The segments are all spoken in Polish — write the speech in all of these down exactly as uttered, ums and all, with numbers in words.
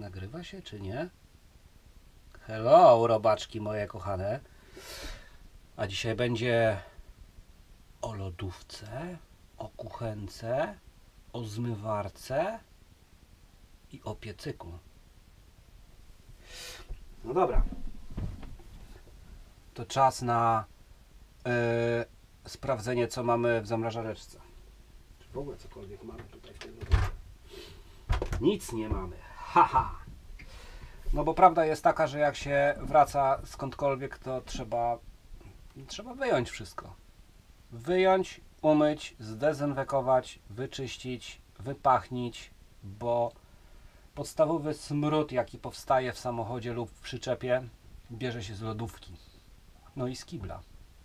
Nagrywa się czy nie? Hello, robaczki moje kochane. A dzisiaj będzie o lodówce, o kuchence, o zmywarce i o piecyku. No dobra. To czas na yy, sprawdzenie, co mamy w zamrażareczce. Czy w ogóle cokolwiek mamy tutaj w tej lodówce? Nic nie mamy. Haha. No bo prawda jest taka, że jak się wraca skądkolwiek, to trzeba trzeba wyjąć wszystko. Wyjąć, umyć, zdezynfekować, wyczyścić, wypachnić, bo podstawowy smród, jaki powstaje w samochodzie lub w przyczepie, bierze się z lodówki. No i z kibla.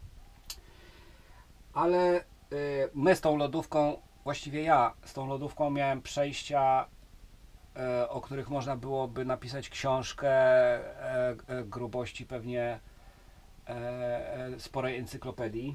Ale y, my z tą lodówką, właściwie ja z tą lodówką miałem przejścia, y, o których można byłoby napisać książkę y, y, grubości pewnie y, y, sporej encyklopedii.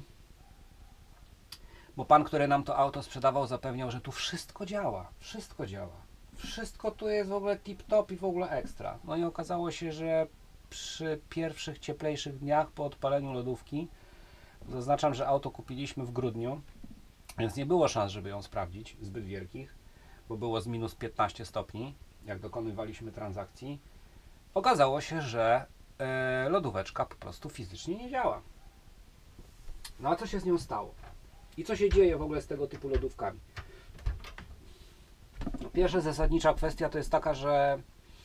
Bo pan, który nam to auto sprzedawał, zapewniał, że tu wszystko działa. Wszystko działa. Wszystko tu jest w ogóle tip-top i w ogóle ekstra. No i okazało się, że przy pierwszych cieplejszych dniach po odpaleniu lodówki, zaznaczam, że auto kupiliśmy w grudniu, więc nie było szans, żeby ją sprawdzić, zbyt wielkich, bo było z minus piętnaście stopni, jak dokonywaliśmy transakcji. Okazało się, że yy, lodóweczka po prostu fizycznie nie działa. No a co się z nią stało? I co się dzieje w ogóle z tego typu lodówkami? No, pierwsza zasadnicza kwestia to jest taka, że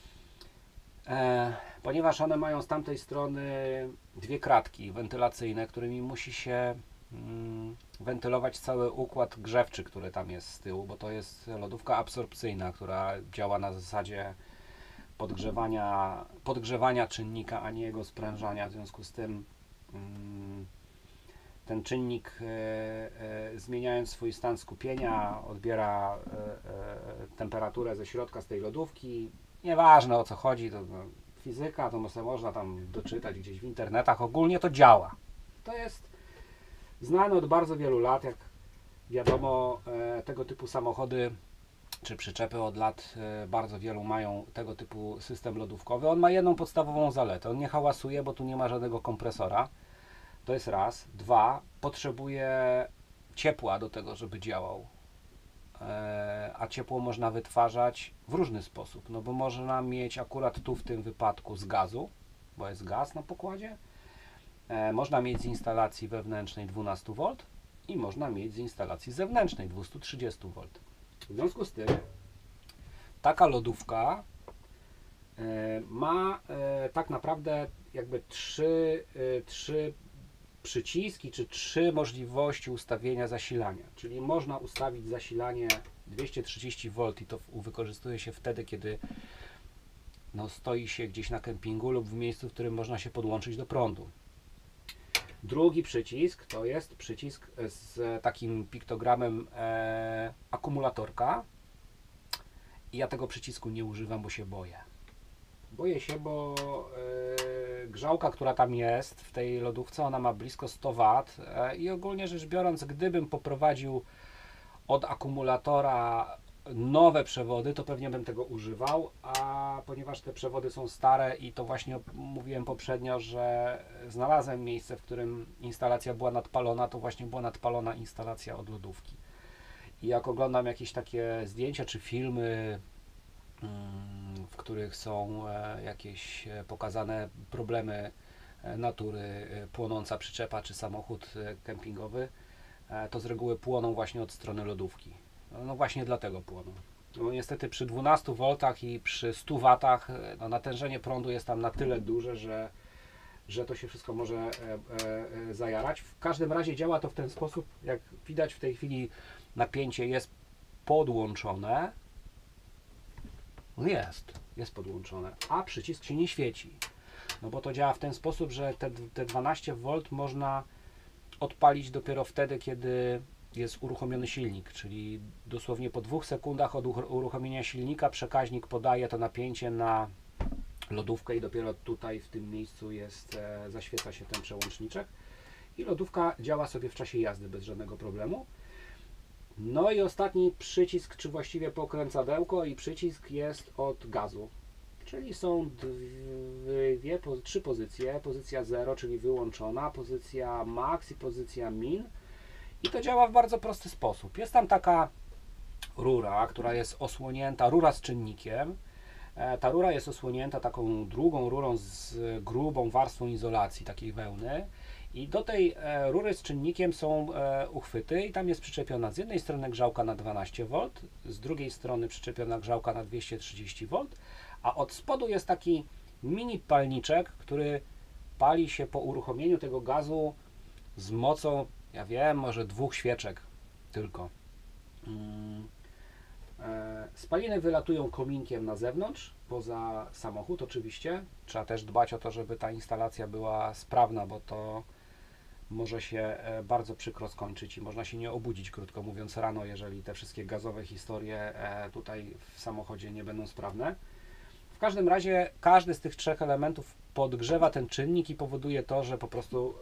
e, ponieważ one mają z tamtej strony dwie kratki wentylacyjne, którymi musi się mm, wentylować cały układ grzewczy, który tam jest z tyłu, bo to jest lodówka absorpcyjna, która działa na zasadzie podgrzewania, podgrzewania czynnika, a nie jego sprężania. W związku z tym mm, ten czynnik e, e, zmieniając swój stan skupienia odbiera e, e, temperaturę ze środka z tej lodówki. Nieważne o co chodzi, to no, fizyka, to sobie można tam doczytać gdzieś w internetach, ogólnie to działa. To jest znane od bardzo wielu lat, jak wiadomo, e, tego typu samochody czy przyczepy od lat e, bardzo wielu mają tego typu system lodówkowy. On ma jedną podstawową zaletę, on nie hałasuje, bo tu nie ma żadnego kompresora. To jest raz. Dwa, potrzebuje ciepła do tego, żeby działał. E, a ciepło można wytwarzać w różny sposób. No bo można mieć akurat tu w tym wypadku z gazu, bo jest gaz na pokładzie. E, można mieć z instalacji wewnętrznej dwanaście wolt i można mieć z instalacji zewnętrznej dwieście trzydzieści wolt. W związku z tym taka lodówka e, ma e, tak naprawdę jakby trzy, e, trzy przyciski, czy trzy możliwości ustawienia zasilania. Czyli można ustawić zasilanie dwieście trzydzieści wolt i to wykorzystuje się wtedy, kiedy no, stoi się gdzieś na kempingu lub w miejscu, w którym można się podłączyć do prądu. Drugi przycisk to jest przycisk z takim piktogramem e, akumulatorka. I ja tego przycisku nie używam, bo się boję. Boję się, bo e, grzałka, która tam jest w tej lodówce, ona ma blisko sto watów e, i ogólnie rzecz biorąc, gdybym poprowadził od akumulatora nowe przewody, to pewnie bym tego używał, a ponieważ te przewody są stare i to właśnie mówiłem poprzednio, że znalazłem miejsce, w którym instalacja była nadpalona, to właśnie była nadpalona instalacja od lodówki. I jak oglądam jakieś takie zdjęcia czy filmy, w których są jakieś pokazane problemy natury, płonąca przyczepa czy samochód kempingowy, to z reguły płoną właśnie od strony lodówki. No właśnie dlatego płoną. No niestety przy dwunastu woltach i przy stu watach no natężenie prądu jest tam na tyle duże, że, że to się wszystko może e, e, zajarać. W każdym razie działa to w ten sposób, jak widać w tej chwili napięcie jest podłączone. Jest, jest podłączone, a przycisk się nie świeci. No bo to działa w ten sposób, że te, te dwanaście wolt można odpalić dopiero wtedy, kiedy jest uruchomiony silnik, czyli dosłownie po dwóch sekundach od uruchomienia silnika przekaźnik podaje to napięcie na lodówkę i dopiero tutaj w tym miejscu jest, e, zaświeca się ten przełączniczek i lodówka działa sobie w czasie jazdy bez żadnego problemu. No i ostatni przycisk, czy właściwie pokręcadełko i przycisk jest od gazu. czyli są dwie, trzy pozycje. Pozycja zero, czyli wyłączona, pozycja max i pozycja min. I to działa w bardzo prosty sposób. Jest tam taka rura, która jest osłonięta, rura z czynnikiem. Ta rura jest osłonięta taką drugą rurą z grubą warstwą izolacji, takiej wełny. I do tej rury z czynnikiem są uchwyty i tam jest przyczepiona z jednej strony grzałka na dwanaście wolt, z drugiej strony przyczepiona grzałka na dwieście trzydzieści wolt, a od spodu jest taki mini palniczek, który pali się po uruchomieniu tego gazu z mocą, ja wiem, może dwóch świeczek tylko. Spaliny wylatują kominkiem na zewnątrz, poza samochód oczywiście. Trzeba też dbać o to, żeby ta instalacja była sprawna, bo to może się bardzo przykro skończyć i można się nie obudzić, krótko mówiąc, rano, jeżeli te wszystkie gazowe historie tutaj w samochodzie nie będą sprawne. W każdym razie każdy z tych trzech elementów podgrzewa ten czynnik i powoduje to, że po prostu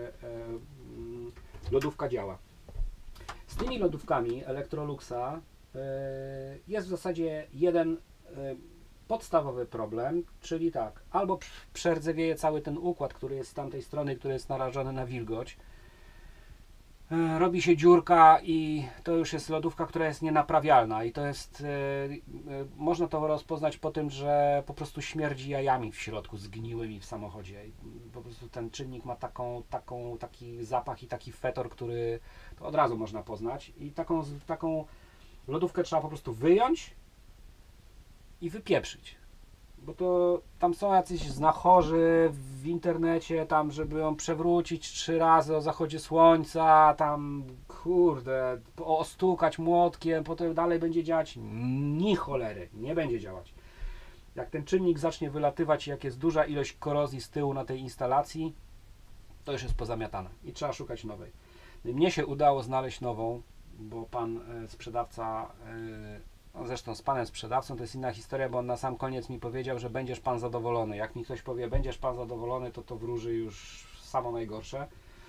lodówka działa. Z tymi lodówkami Electroluxa jest w zasadzie jeden podstawowy problem, czyli tak, albo przerdzewieje cały ten układ, który jest z tamtej strony, który jest narażony na wilgoć, robi się dziurka i to już jest lodówka, która jest nienaprawialna i to jest, można to rozpoznać po tym, że po prostu śmierdzi jajami w środku, zgniłymi w samochodzie. I po prostu ten czynnik ma taką, taką, taki zapach i taki fetor, który to od razu można poznać i taką, taką lodówkę trzeba po prostu wyjąć i wypieprzyć, bo to tam są jacyś znachorzy w internecie, tam żeby ją przewrócić trzy razy o zachodzie słońca, tam kurde, ostukać młotkiem, potem dalej będzie działać, ni cholery, nie będzie działać. Jak ten czynnik zacznie wylatywać, jak jest duża ilość korozji z tyłu na tej instalacji, to już jest pozamiatane i trzeba szukać nowej. Mnie się udało znaleźć nową, bo pan sprzedawca, no zresztą z panem sprzedawcą to jest inna historia, bo on na sam koniec mi powiedział, że będziesz pan zadowolony. Jak mi ktoś powie, będziesz pan zadowolony, to to wróży już samo najgorsze.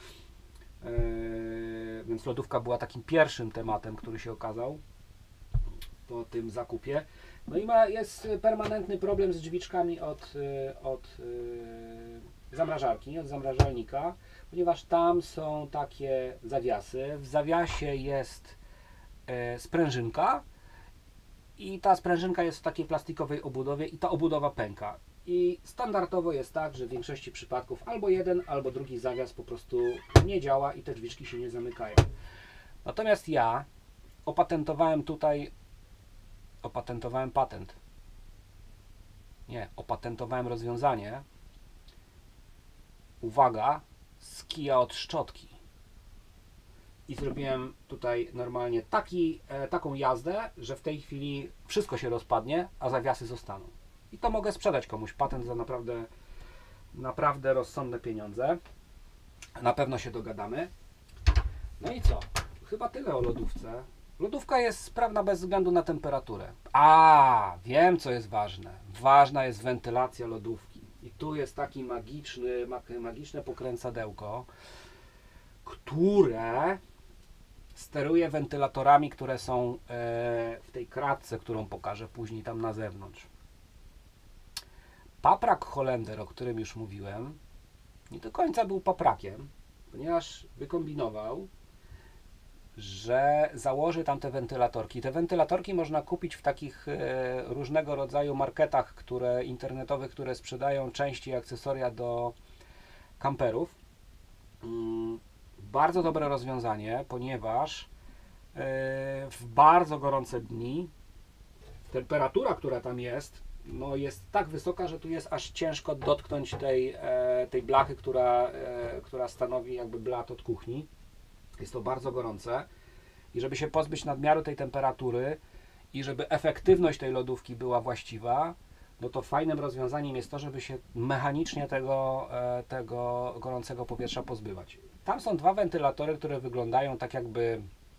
Yy, więc lodówka była takim pierwszym tematem, który się okazał po tym zakupie. No i ma, jest permanentny problem z drzwiczkami od, od yy, zamrażarki, od zamrażalnika, ponieważ tam są takie zawiasy. W zawiasie jest yy, sprężynka i ta sprężynka jest w takiej plastikowej obudowie i ta obudowa pęka. I standardowo jest tak, że w większości przypadków albo jeden, albo drugi zawias po prostu nie działa i te drzwiczki się nie zamykają. Natomiast ja opatentowałem tutaj, opatentowałem patent, nie, opatentowałem rozwiązanie, uwaga, z kija od szczotki. I zrobiłem tutaj normalnie taki, e, taką jazdę, że w tej chwili wszystko się rozpadnie, a zawiasy zostaną. I to mogę sprzedać komuś, patent za naprawdę, naprawdę rozsądne pieniądze. Na pewno się dogadamy. No i co? Chyba tyle o lodówce. Lodówka jest sprawna bez względu na temperaturę. A, wiem co jest ważne. Ważna jest wentylacja lodówki. I tu jest taki magiczny, magiczne pokręcadełko, które steruje wentylatorami, które są w tej kratce, którą pokażę później tam na zewnątrz. Paprak Holender, o którym już mówiłem, nie do końca był paprakiem, ponieważ wykombinował, że założy tam te wentylatorki. Te wentylatorki można kupić w takich e, różnego rodzaju marketach które, internetowych, które sprzedają części i akcesoria do kamperów. Mm, bardzo dobre rozwiązanie, ponieważ e, w bardzo gorące dni temperatura, która tam jest, no jest tak wysoka, że tu jest aż ciężko dotknąć tej, e, tej blachy, która, e, która stanowi jakby blat od kuchni. Jest to bardzo gorące i żeby się pozbyć nadmiaru tej temperatury i żeby efektywność tej lodówki była właściwa, no to fajnym rozwiązaniem jest to, żeby się mechanicznie tego, e, tego gorącego powietrza pozbywać. Tam są dwa wentylatory, które wyglądają tak jakby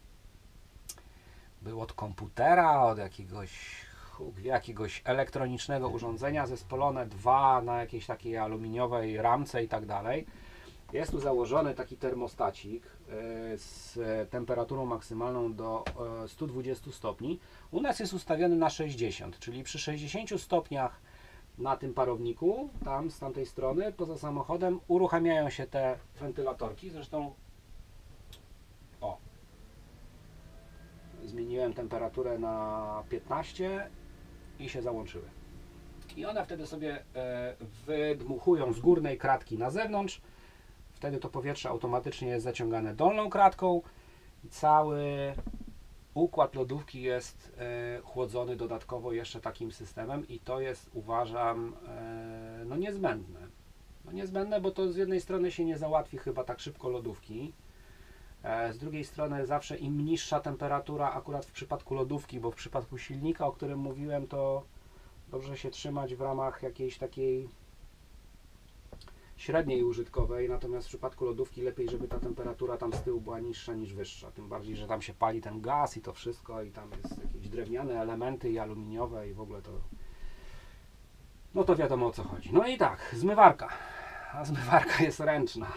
był od komputera, od jakiegoś jakiegoś elektronicznego urządzenia, zespolone dwa na jakiejś takiej aluminiowej ramce i tak dalej. Jest tu założony taki termostacik z temperaturą maksymalną do stu dwudziestu stopni. U nas jest ustawiony na sześćdziesiąt, czyli przy sześćdziesięciu stopniach na tym parowniku, tam z tamtej strony, poza samochodem, uruchamiają się te wentylatorki. Zresztą o, zmieniłem temperaturę na piętnaście i się załączyły. I one wtedy sobie wydmuchują z górnej kratki na zewnątrz. Wtedy to powietrze automatycznie jest zaciągane dolną kratką i cały układ lodówki jest chłodzony dodatkowo jeszcze takim systemem i to jest, uważam, no niezbędne. No niezbędne, bo to z jednej strony się nie załatwi chyba tak szybko lodówki, z drugiej strony zawsze im niższa temperatura, akurat w przypadku lodówki, bo w przypadku silnika, o którym mówiłem, to dobrze się trzymać w ramach jakiejś takiej średniej użytkowej, natomiast w przypadku lodówki lepiej, żeby ta temperatura tam z tyłu była niższa niż wyższa, tym bardziej, że tam się pali ten gaz i to wszystko i tam jest jakieś drewniane elementy i aluminiowe i w ogóle to, no to wiadomo o co chodzi. No i tak, zmywarka, a zmywarka jest ręczna.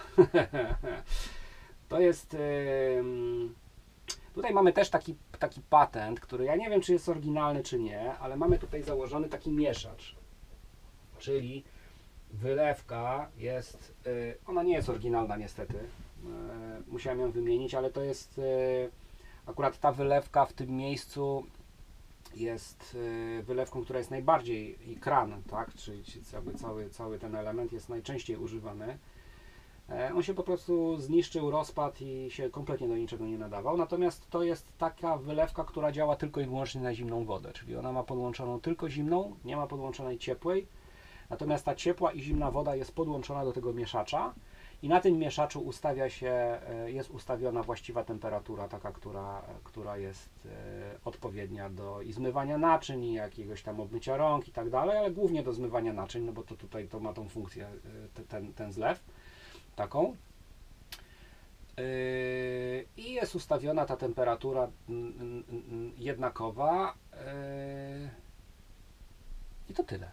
To jest, yy, tutaj mamy też taki, taki patent, który ja nie wiem, czy jest oryginalny, czy nie, ale mamy tutaj założony taki mieszacz, czyli wylewka jest, yy, ona nie jest oryginalna niestety, yy, musiałem ją wymienić, ale to jest yy, akurat ta wylewka w tym miejscu jest yy, wylewką, która jest najbardziej, i kran, tak, czyli cały, cały, cały ten element jest najczęściej używany. On się po prostu zniszczył, rozpadł i się kompletnie do niczego nie nadawał. Natomiast to jest taka wylewka, która działa tylko i wyłącznie na zimną wodę, czyli ona ma podłączoną tylko zimną, nie ma podłączonej ciepłej. Natomiast ta ciepła i zimna woda jest podłączona do tego mieszacza i na tym mieszaczu ustawia się, jest ustawiona właściwa temperatura, taka, która, która jest odpowiednia do i zmywania naczyń, i jakiegoś tam obmycia rąk i tak dalej, ale głównie do zmywania naczyń, no bo to tutaj to ma tą funkcję, ten, ten zlew. Taką yy, i jest ustawiona ta temperatura jednakowa yy, i to tyle.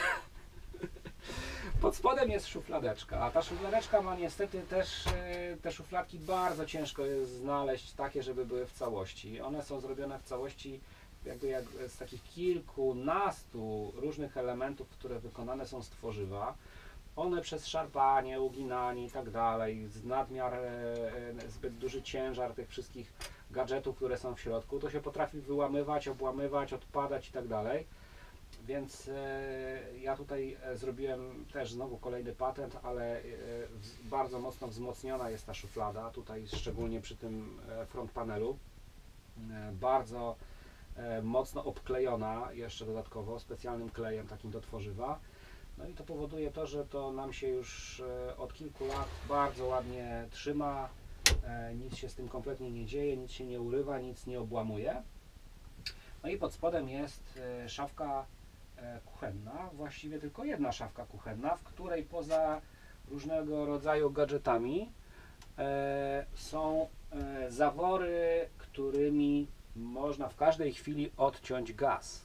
Pod spodem jest szufladeczka, a ta szufladeczka ma niestety też, yy, te szufladki bardzo ciężko jest znaleźć takie, żeby były w całości. One są zrobione w całości jakby jak z takich kilkunastu różnych elementów, które wykonane są z tworzywa. One przez szarpanie, uginanie i tak dalej, z nadmiar, zbyt duży ciężar tych wszystkich gadżetów, które są w środku, to się potrafi wyłamywać, obłamywać, odpadać i tak dalej. Więc ja tutaj zrobiłem też znowu kolejny patent, ale bardzo mocno wzmocniona jest ta szuflada, tutaj szczególnie przy tym front panelu. Bardzo mocno obklejona jeszcze dodatkowo specjalnym klejem takim do tworzywa. No i to powoduje to, że to nam się już od kilku lat bardzo ładnie trzyma, nic się z tym kompletnie nie dzieje, nic się nie urywa, nic nie obłamuje. No i pod spodem jest szafka kuchenna, właściwie tylko jedna szafka kuchenna, w której poza różnego rodzaju gadżetami są zawory, którymi można w każdej chwili odciąć gaz.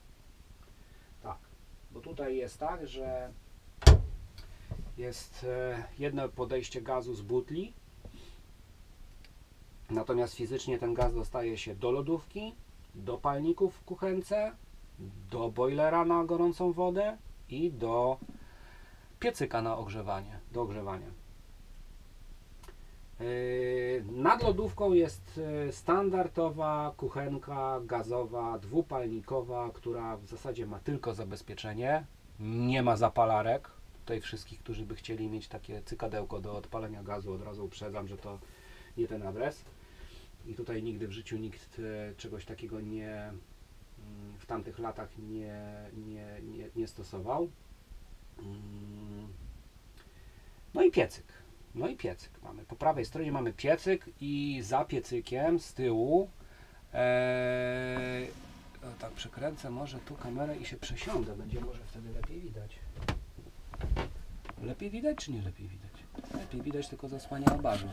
Bo tutaj jest tak, że jest jedno podejście gazu z butli, natomiast fizycznie ten gaz dostaje się do lodówki, do palników w kuchence, do bojlera na gorącą wodę i do piecyka na ogrzewanie, do ogrzewania. Nad lodówką jest standardowa kuchenka gazowa, dwupalnikowa, która w zasadzie ma tylko zabezpieczenie, nie ma zapalarek. Tutaj wszystkich, którzy by chcieli mieć takie cykadełko do odpalenia gazu, od razu uprzedzam, że to nie ten adres. I tutaj nigdy w życiu nikt czegoś takiego nie, w tamtych latach nie, nie, nie, nie stosował. No i piecyk. No i piecyk mamy. Po prawej stronie mamy piecyk i za piecykiem z tyłu ee, o, tak przekręcę może tu kamerę i się przesiądę. Będzie może wtedy lepiej widać. Lepiej widać czy nie lepiej widać? Lepiej widać, tylko zasłania abażur.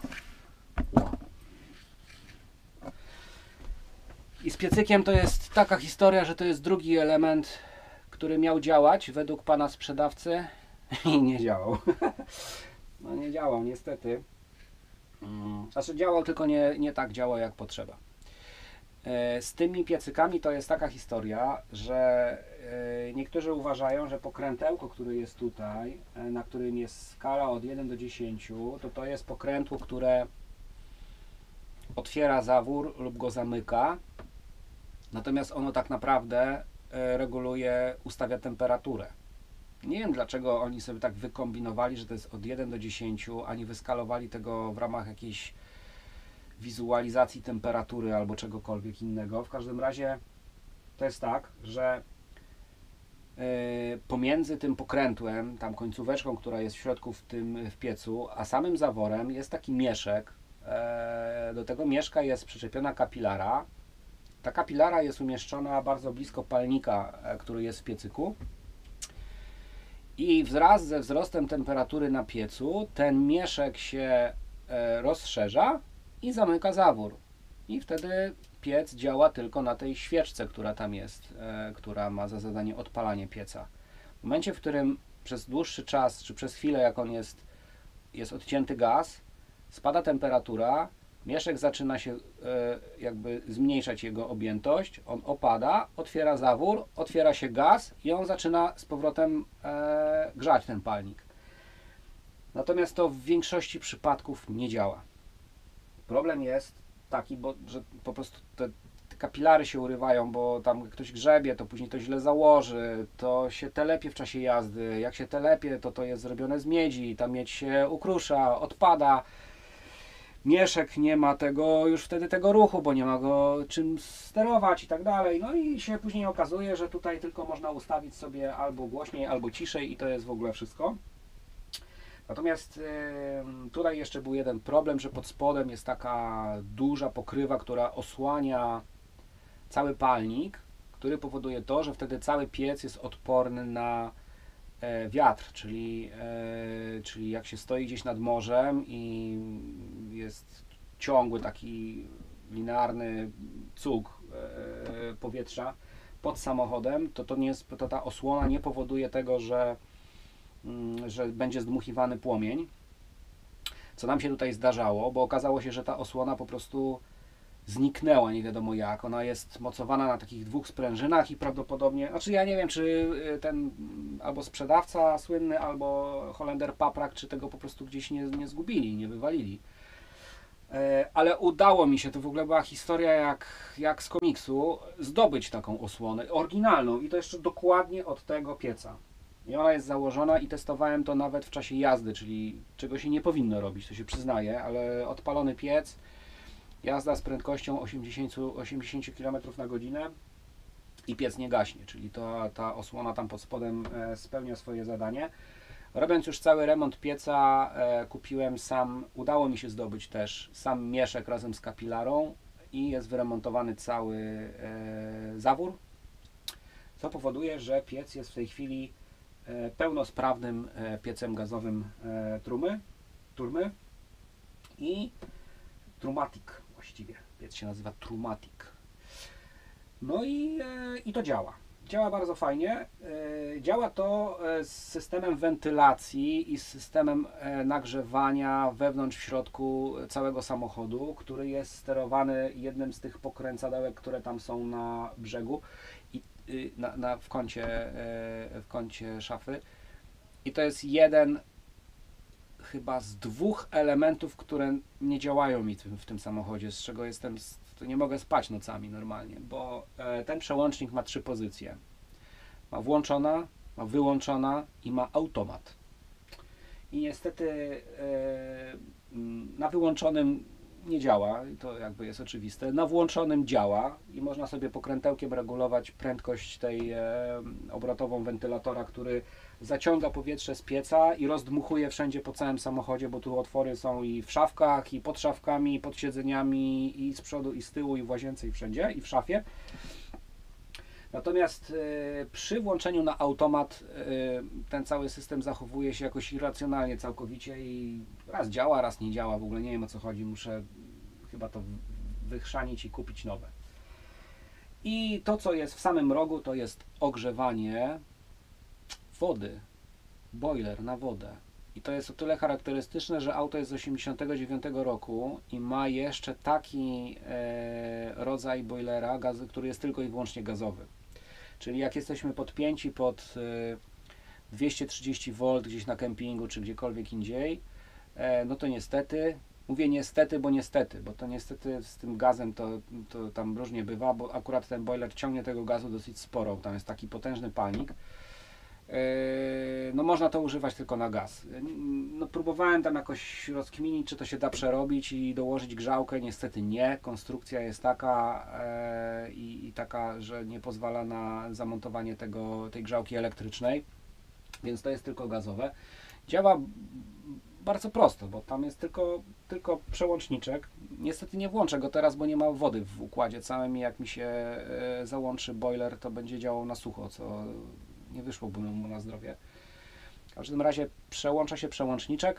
I z piecykiem to jest taka historia, że to jest drugi element, który miał działać według pana sprzedawcy i nie działał. No nie działał niestety. Znaczy działał, tylko nie, nie tak działał jak potrzeba. Z tymi piecykami to jest taka historia, że niektórzy uważają, że pokrętełko, które jest tutaj, na którym jest skala od jeden do dziesięciu, to to jest pokrętło, które otwiera zawór lub go zamyka, natomiast ono tak naprawdę reguluje, ustawia temperaturę. Nie wiem, dlaczego oni sobie tak wykombinowali, że to jest od jeden do dziesięciu, a nie wyskalowali tego w ramach jakiejś wizualizacji temperatury albo czegokolwiek innego. W każdym razie to jest tak, że yy, pomiędzy tym pokrętłem, tam końcóweczką, która jest w środku w tym w piecu, a samym zaworem jest taki mieszek. Yy, do tego mieszka jest przyczepiona kapilara. Ta kapilara jest umieszczona bardzo blisko palnika, który jest w piecyku. I wraz ze wzrostem temperatury na piecu ten mieszek się yy, rozszerza i zamyka zawór. I wtedy piec działa tylko na tej świeczce, która tam jest, e, która ma za zadanie odpalanie pieca. W momencie, w którym przez dłuższy czas, czy przez chwilę, jak on jest, jest odcięty gaz, spada temperatura, mieszek zaczyna się e, jakby zmniejszać jego objętość, on opada, otwiera zawór, otwiera się gaz i on zaczyna z powrotem e, grzać ten palnik. Natomiast to w większości przypadków nie działa. Problem jest taki, bo, że po prostu te, te kapilary się urywają, bo tam ktoś grzebie, to później to źle założy, to się telepie w czasie jazdy. Jak się telepie, to to jest zrobione z miedzi, ta miedź się ukrusza, odpada. Mieszek nie ma tego już wtedy tego ruchu, bo nie ma go czym sterować i tak dalej. No i się później okazuje, że tutaj tylko można ustawić sobie albo głośniej, albo ciszej i to jest w ogóle wszystko. Natomiast y, tutaj jeszcze był jeden problem, że pod spodem jest taka duża pokrywa, która osłania cały palnik, który powoduje to, że wtedy cały piec jest odporny na e, wiatr, czyli, e, czyli jak się stoi gdzieś nad morzem i jest ciągły taki linearny cug e, powietrza pod samochodem, to, to, nie jest, to ta osłona nie powoduje tego, że że będzie zdmuchiwany płomień, co nam się tutaj zdarzało, bo okazało się, że ta osłona po prostu zniknęła nie wiadomo jak. Ona jest mocowana na takich dwóch sprężynach i prawdopodobnie, znaczy ja nie wiem, czy ten albo sprzedawca słynny, albo Holender Paprak, czy tego po prostu gdzieś nie, nie zgubili, nie wywalili. Ale udało mi się, to w ogóle była historia jak, jak z komiksu, zdobyć taką osłonę, oryginalną i to jeszcze dokładnie od tego pieca. I ona jest założona i testowałem to nawet w czasie jazdy, czyli czego się nie powinno robić, to się przyznaje, ale odpalony piec, jazda z prędkością osiemdziesiąt, osiemdziesiąt kilometrów na godzinę i piec nie gaśnie, czyli to, ta osłona tam pod spodem spełnia swoje zadanie. Robiąc już cały remont pieca, kupiłem sam, udało mi się zdobyć też sam mieszek razem z kapilarą i jest wyremontowany cały zawór, co powoduje, że piec jest w tej chwili pełnosprawnym piecem gazowym Trumy, Turmy i Trumatic właściwie. Piec się nazywa Trumatic. No i, i to działa. Działa bardzo fajnie. Działa to z systemem wentylacji i z systemem nagrzewania wewnątrz, w środku całego samochodu, który jest sterowany jednym z tych pokręcadełek, które tam są na brzegu. Na, na, w, kącie, w kącie szafy i to jest jeden chyba z dwóch elementów, które nie działają mi w tym samochodzie, z czego jestem, nie mogę spać nocami normalnie, bo ten przełącznik ma trzy pozycje. Ma włączona, ma wyłączona i ma automat. I niestety na wyłączonym nie działa, to jakby jest oczywiste. Na włączonym działa i można sobie pokrętełkiem regulować prędkość tej e, obrotową wentylatora, który zaciąga powietrze z pieca i rozdmuchuje wszędzie po całym samochodzie, bo tu otwory są i w szafkach, i pod szafkami, i pod siedzeniami, i z przodu, i z tyłu, i w łazience, i wszędzie, i w szafie. Natomiast e, przy włączeniu na automat e, ten cały system zachowuje się jakoś irracjonalnie całkowicie i raz działa, raz nie działa, w ogóle nie wiem o co chodzi, muszę chyba to wychrzanić i kupić nowe. I to co jest w samym rogu to jest ogrzewanie wody, boiler na wodę. I to jest o tyle charakterystyczne, że auto jest z osiemdziesiątego dziewiątego roku i ma jeszcze taki e, rodzaj boilera, gaz, który jest tylko i wyłącznie gazowy. Czyli jak jesteśmy podpięci pod dwieście trzydzieści wolt gdzieś na kempingu czy gdziekolwiek indziej, no to niestety, mówię niestety, bo niestety, bo to niestety z tym gazem to, to tam różnie bywa, bo akurat ten boiler ciągnie tego gazu dosyć sporo, tam jest taki potężny palnik. No można to używać tylko na gaz. No próbowałem tam jakoś rozkminić, czy to się da przerobić i dołożyć grzałkę, niestety nie. Konstrukcja jest taka e, i, i taka, że nie pozwala na zamontowanie tego, tej grzałki elektrycznej, więc to jest tylko gazowe. Działa bardzo prosto, bo tam jest tylko, tylko przełączniczek. Niestety nie włączę go teraz, bo nie ma wody w układzie całym i jak mi się e, załączy boiler, to będzie działał na sucho, co nie wyszłoby mu na zdrowie. W każdym razie przełącza się przełączniczek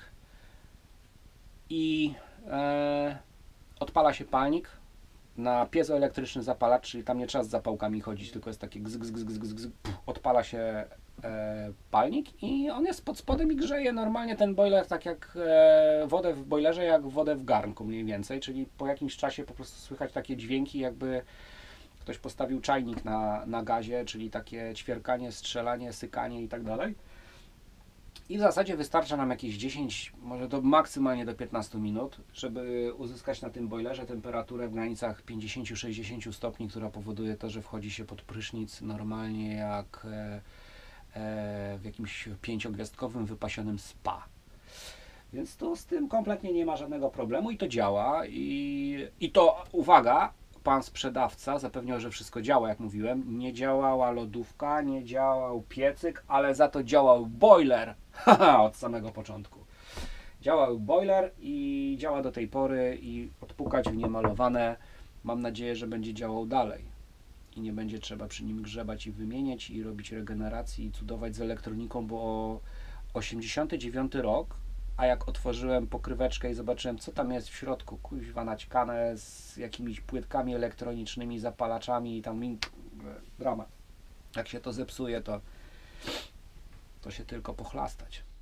i e, odpala się palnik na piezoelektryczny zapalacz, czyli tam nie trzeba z zapałkami chodzić, tylko jest takie gz, gz, gz, gz, gz, puf, odpala się e, palnik i on jest pod spodem i grzeje normalnie ten boiler, tak jak e, wodę w boilerze, jak wodę w garnku mniej więcej, czyli po jakimś czasie po prostu słychać takie dźwięki, jakby ktoś postawił czajnik na, na gazie, czyli takie ćwierkanie, strzelanie, sykanie i tak dalej. I w zasadzie wystarcza nam jakieś dziesięć, może do maksymalnie do piętnastu minut, żeby uzyskać na tym boilerze temperaturę w granicach pięćdziesiąt do sześćdziesięciu stopni, która powoduje to, że wchodzi się pod prysznic normalnie jak e, e, w jakimś pięciogwiazdkowym wypasionym spa. Więc tu z tym kompletnie nie ma żadnego problemu i to działa. I, i to, uwaga, pan sprzedawca zapewniał, że wszystko działa, jak mówiłem. Nie działała lodówka, nie działał piecyk, ale za to działał boiler. Haha, od samego początku. Działał boiler i działa do tej pory i odpukać w niemalowane. Mam nadzieję, że będzie działał dalej. I nie będzie trzeba przy nim grzebać i wymieniać i robić regeneracji i cudować z elektroniką, bo osiemdziesiąty dziewiąty rok, a jak otworzyłem pokryweczkę i zobaczyłem, co tam jest w środku, kuźwa naćkane z jakimiś płytkami elektronicznymi, zapalaczami i tam dramat. Jak się to zepsuje, to, to się tylko pochlastać.